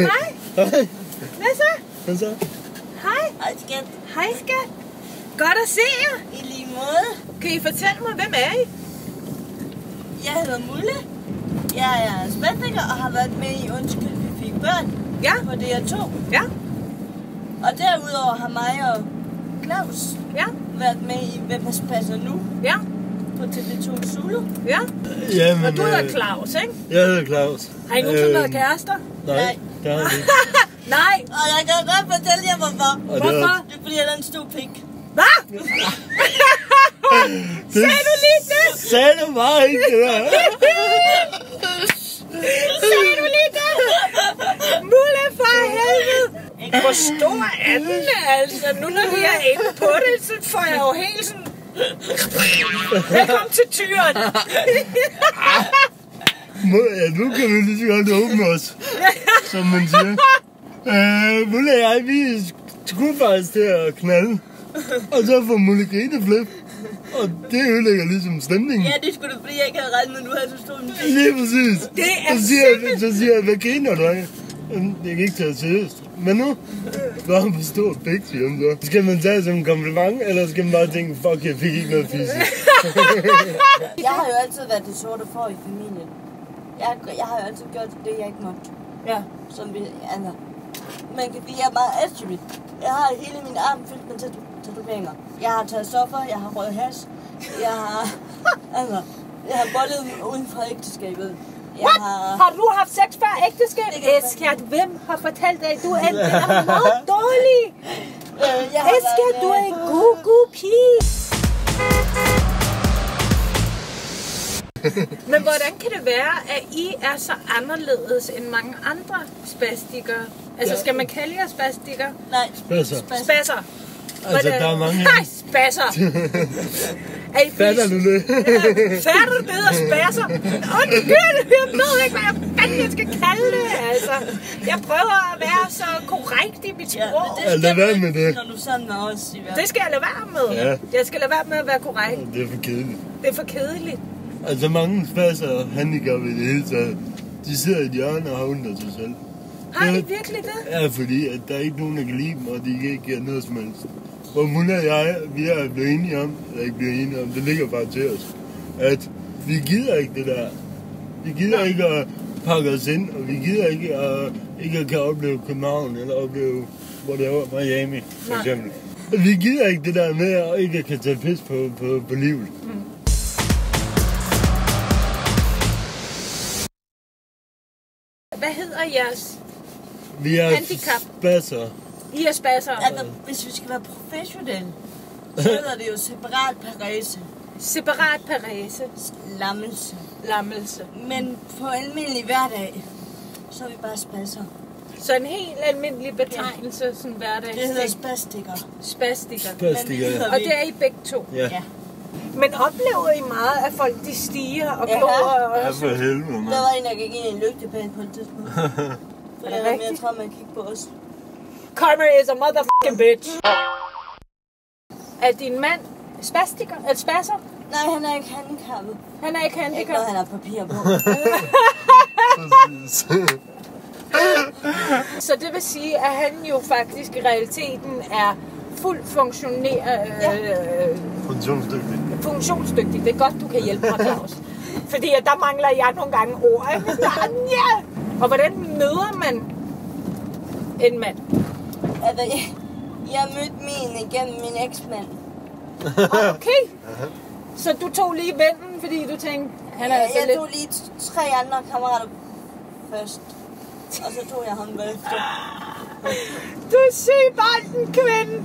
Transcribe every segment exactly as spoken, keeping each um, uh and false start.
Hej. Hej. Hvad så? Hvad så? Hej. Hej skat. Hej skat. Godt at se jer. I lige måde. Kan I fortælle mig, hvem er I? Jeg hedder Mulle. Jeg er spændtinger og har været med i Undskyld, vi fik børn. Ja. På D R to. Ja. Og derudover har mig og Claus Ja. været med i Hvem passer nu? Ja. På T V to Zulu. Ja. Jamen, Og du hedder øh, Claus, ikke? Jeg hedder Claus. Har I nogensinde været kærester? Nej, Nej. det har jeg ikke. Nej. Og jeg kan godt fortælle jer hvorfor. Og det Hvorfor? er- Det er fordi, jeg er en stor pik. Hvad? Sagde du lige det? Sagde du bare ikke det der? Sagde du lige det? Mulle for helvede. Hvor stor er den, altså? Nu når vi er inde på det, så får jeg jo helt sådan... Velkommen til tyren. Må- Ja, nu kan vi lige så godt åbne os, som man siger. Øh, Mulle og jeg, vi skulle faktisk til at knalde. Og så får Mulle grineflip. Og det ødelægger ligesom stemningen. Ja, det skulle du, fordi jeg ikke havde regnet med, at du havde så stor en pik. Lige præcis. Det er så siger, jeg, så siger jeg, hvad griner du af? Jamen, det kan ikke tage seriøst. Men nu, du har en stor pik, siger hun så. Skal man tage det som en kompliment, eller skal man bare tænke, fuck, jeg fik ikke noget fysisk? Jeg har jo altid været det sorte for i familien. Jeg, jeg har jo altid gjort det, jeg ikke måtte. Ja. Som vi andre. Man kan blive meget attribut. Jeg har hele min arm fyldt med tat- tatoveringer. Jeg har taget stoffer, jeg har røget hash. Jeg har... altså, jeg har bollet uden for ægteskabet. Jeg What? har... Har du haft sex før ægteskab? Det kan jeg Eskat, hvem har fortalt dig, at du er, er meget dårlig? Øh, jeg har Eskat, været, du er øh, en god, god pige. Men hvordan kan det være, at I er så anderledes end mange andre spastikere? Altså, skal man kalde jer spastikere? Nej. Spasser. Spas- Spasser. Altså, der er mange... Nej, spasser. Er I Fatter du det? Fatter du det og spasser? Undskyld, jeg ved ikke, hvad jeg fanden jeg skal kalde det. Altså, jeg prøver at være så korrekt i mit Ja, sprog. men Ja, det lad skal være man med ikke, det. når du er sammen med os i hvert Det skal jeg lade være med. Ja. Jeg skal lade være med at være korrekt. Det er for kedeligt. Det er for kedeligt. Altså, mange spasser og handicappede i det hele taget, de sidder i et hjørne og har ondt af sig selv. Har I Ja. virkelig det? Ja, fordi at der er ikke nogen, der kan lide dem, og de kan ikke gøre noget som helst. Hvor Mulle og jeg, vi er blevet enige om, eller ikke blevet enige om, det ligger bare til os, at vi gider ikke det der. Vi gider Nej. ikke at pakke os ind, og vi gider ikke at, ikke at kan opleve København, eller opleve, hvor det var, Miami, for Nej. eksempel. Vi gider ikke det der med, at ikke kan tage pis på, på, på livet. Hvad hedder jeres? Vi er Handicap. spasser. I er spasser. Altså, hvis vi skal være professionelle, så hedder det jo separat parese. Separat parese. Lammelse. Lammelse. Men på almindelig hverdag, så er vi bare spasser. Så en helt almindelig betegnelse, sådan hverdags. Det hedder spastikker. spastiker. Spastiker, ja. Og det er I begge to. Ja. Ja. Men oplever I meget, at folk de stiger og Ja. glor? Og... Ja, for helvede, Der mand. var en, der gik ind i en lygtepæl på et tidspunkt. For Er det det var mere rigtigt? tror, man kiggede på os. Karma is a motherfucking bitch. Er din mand spastiker? Er spasser? Nej, han er ikke handicappet. Han er ikke Ikke handicap. noget, han har papir på. Præcis. Så det vil sige, at han jo faktisk i realiteten er fuldt funktionerende, øh, Funktionsdygtig. funktionsdygtig. Det er godt, du kan hjælpe mig, Claus. Fordi at der mangler jeg nogle gange ord. Ikke? Ja. Og hvordan møder man en mand? Altså, jeg, jeg mødte min igennem min eksmand. Okay. Så du tog lige vennen, fordi du tænkte, han er Jeg, altså jeg lidt... tog lige t- tre andre kammerater først. Og så tog jeg ham bagefter. Du er syg bolden, kvinde.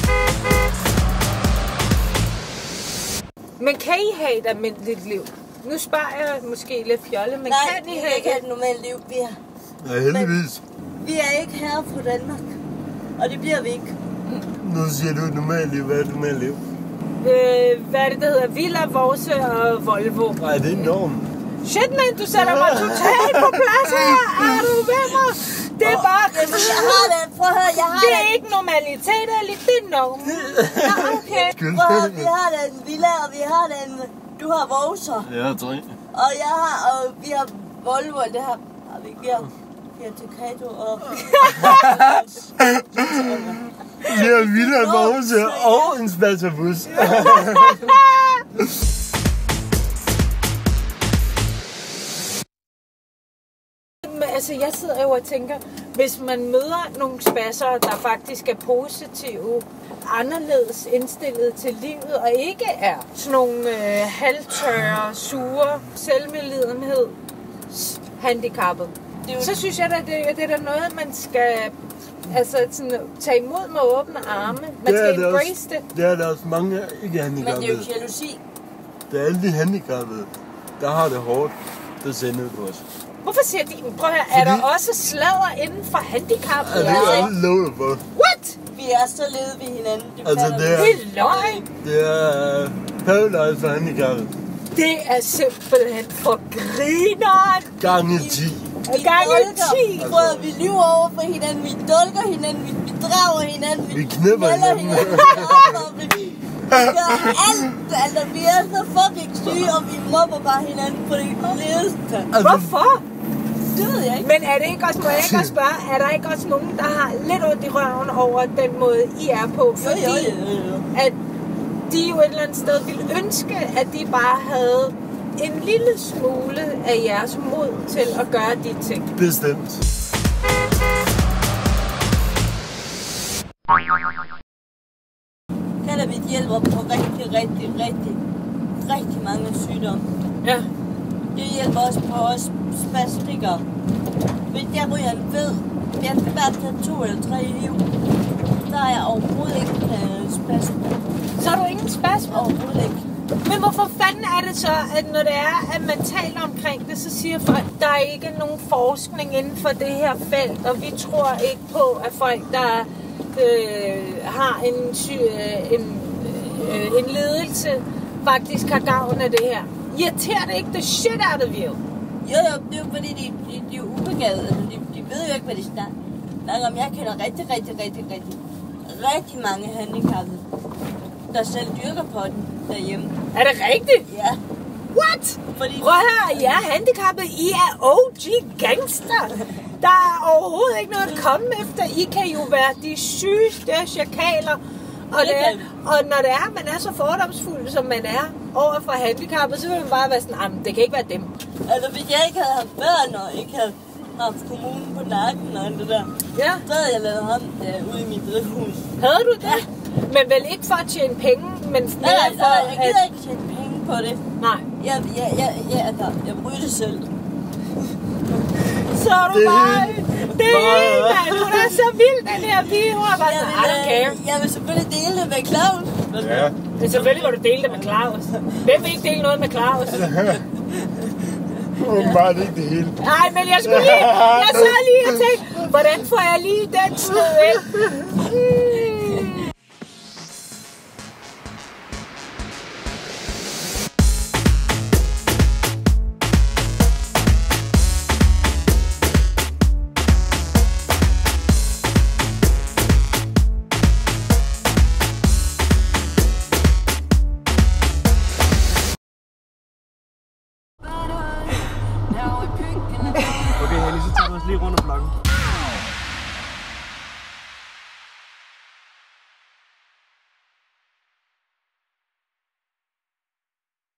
Men kan I have et almindeligt liv? Nu spørger jeg måske lidt fjolle, men Nej, kan vi I kan have ikke have et... et normalt liv. Vi er, Ja, heldigvis. vi er ikke her fra Danmark. Og det bliver vi ikke. Nu siger du et normalt liv. Hvad er et normalt liv? Øh, hvad er det, der hedder? Villa, Vorse og Volvo. Nej, det er enormt. Shit, man, du sætter mig totalt på plads her. Er du ved mig? Det er bare... Jamen, jeg har det. Prøv at høre, jeg har Det det. er ikke normalitet, eller det er norm. Nå, okay. Skyld. Prøv at høre, vi har den villa, og vi har den... Du har Vorser. Ja, tre. Og jeg har... Og vi har Volvo, og det har... har vi ikke. Vi har Fiat Ducato og... Vi har Villa Mose og en spasserbus. Altså, jeg sidder jo og tænker, hvis man møder nogle spasser, der faktisk er positive, anderledes indstillet til livet, og ikke er sådan nogle øh, halvtørre, sure, selvmedlidenhed, handicappet, så synes jeg, at det, det er da noget, man skal altså, sådan, tage imod med åbne arme. Man skal det embrace også, det. Det er der også mange ikke handicappede. Men det er jo jalousi. Det er alle de handicappede, der har det hårdt, der sender på os. Hvorfor siger de, prøv at høre, er der også sladder inden for handicap? Ja, det er alle lovet for. What? Vi er så ledet ved hinanden. Det altså, det er, det er løgn. Det er paradise for handicappede. Det er simpelthen for grineren. Gange ti. Gange ti. Prøv at vi lyver over for hinanden, vi dulker hinanden, vi bedrager hinanden, vi, vi knipper hinanden. hinanden. Vi gør alt, altså vi er så fucking syge, og vi mobber bare hinanden på det ledeste. Altså, hvorfor? Det ved jeg ikke. Men er det ikke også, må jeg ikke også spørge, er der ikke også nogen, der har lidt ondt i røven over den måde, I er på? Fordi jo, jo, jo, jo. at de jo et eller andet sted ville ønske, at de bare havde en lille smule af jeres mod til at gøre de ting. Bestemt. Cannabis hjælper på rigtig, rigtig, rigtig, rigtig mange sygdomme. Ja. Det hjælper også på os spastikere. Hvis jeg ryger en fed, jeg skal bare tage to eller tre liv, så er jeg overhovedet ikke øh, spasm. Så har du ingen spasm? Overhovedet ikke. Men hvorfor fanden er det så, at når det er, at man taler omkring det, så siger folk, at der er ikke nogen forskning inden for det her felt, og vi tror ikke på, at folk, der øh, har en, øh, en, øh, en ledelse, faktisk har gavn af det her. Irriterer det ikke the shit out of you? Jo, jo, det er jo fordi, de, de, de er ubegavede. Altså, de, de ved jo ikke, hvad de snakker om. Jeg kender rigtig, rigtig, rigtig, rigtig, rigtig mange handicappede, der selv dyrker på den derhjemme. Er det rigtigt? Ja. What? Fordi prøv at høre, I er handicappede. I er O G gangster. Der er overhovedet ikke noget at komme efter. I kan jo være de sygeste chakaler. Og, det er, og når det er, man er så fordomsfuld, som man er over for handicappet, så vil man bare være sådan, ah, det kan ikke være dem. Altså, hvis jeg ikke havde haft børn, og ikke havde haft kommunen på nakken og alt det der, ja. så havde jeg lavet ham øh, ude i mit drivhus. Havde du det? Ja. Men vel ikke for at tjene penge, men nej, nej, for nej, jeg gider at... ikke tjene penge på det. Nej. Jeg, jeg, jeg, jeg, altså, jeg bryder det selv. Så er du det bare... Det er helt, hun er så vild, den her pige. Hun er bare jeg sådan, I don't care. Jeg vil selvfølgelig dele det med Claus. Ja. Men selvfølgelig vil du dele det med Claus. Hvem vil ikke dele noget med Claus? Åbenbart ikke det hele. Nej, men jeg skulle lige... Jeg sad lige og tænkte, hvordan får jeg lige den sted væk? Mm. Okay, Henny, så tager vi os lige rundt om blokken.